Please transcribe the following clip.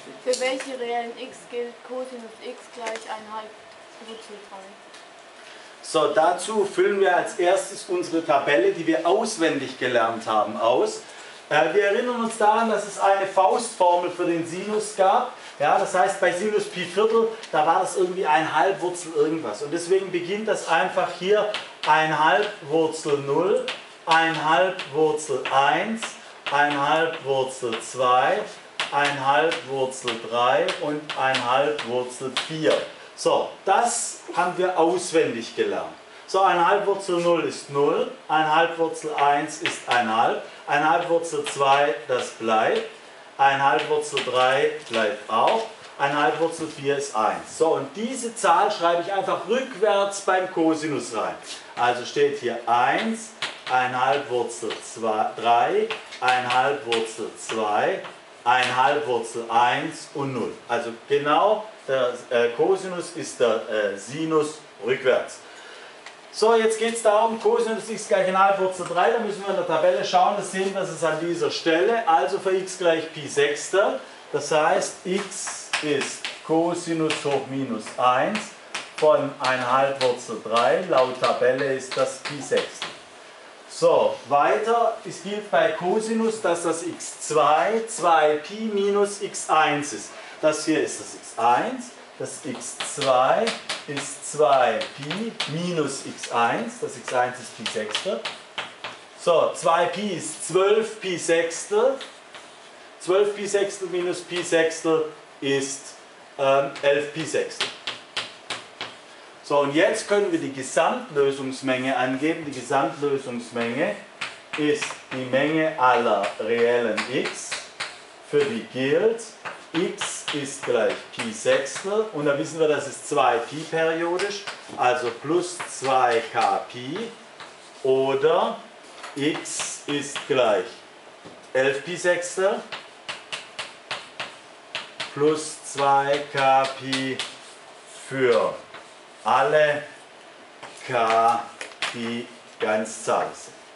Für welche reellen x gilt Cosinus x gleich 1,5 Wurzel 3? So, dazu füllen wir als erstes unsere Tabelle, die wir auswendig gelernt haben, aus. Wir erinnern uns daran, dass es eine Faustformel für den Sinus gab. Ja, das heißt, bei Sinus Pi Viertel, da war das irgendwie 1/2 Wurzel irgendwas. Und deswegen beginnt das einfach hier 1/2 Wurzel 0, 1/2 Wurzel 1, 1/2 Wurzel 2, 1/2 Wurzel 3 und 1/2 Wurzel 4. So, das haben wir auswendig gelernt. So, 1/2 Wurzel 0 ist 0, 1/2 Wurzel 1 ist 1/2, 1/2 Wurzel 2, das bleibt, 1/2 Wurzel 3 bleibt auch, 1/2 Wurzel 4 ist 1. So, und diese Zahl schreibe ich einfach rückwärts beim Cosinus rein. Also steht hier 1, 1/2 Wurzel 3, 1/2 Wurzel 2, 1/2 Wurzel 1 und 0. Also genau der Cosinus ist der Sinus rückwärts. So, jetzt geht es darum, Cosinus x gleich 1/2 Wurzel 3, da müssen wir in der Tabelle schauen, das sehen wir, das ist an dieser Stelle, also für x gleich Pi Sechstel, das heißt, x ist Cosinus hoch minus 1 von 1/2 Wurzel 3, laut Tabelle ist das Pi Sechstel. So, weiter, es gilt bei Cosinus, dass das x2 2pi minus x1 ist. Das hier ist das x1, das x2 ist 2pi minus x1, das x1 ist Pi Sechstel. So, 2pi ist 12 Pi Sechstel, 12 Pi Sechstel minus Pi Sechstel ist 11 Pi Sechstel. So, und jetzt können wir die Gesamtlösungsmenge angeben. Die Gesamtlösungsmenge ist die Menge aller reellen x, für die gilt, x ist gleich Pi Sechstel, und da wissen wir, das ist 2pi periodisch, also plus 2k Pi, oder x ist gleich 11 Pi Sechstel plus 2k Pi für alle k, die Ganzzahl sind.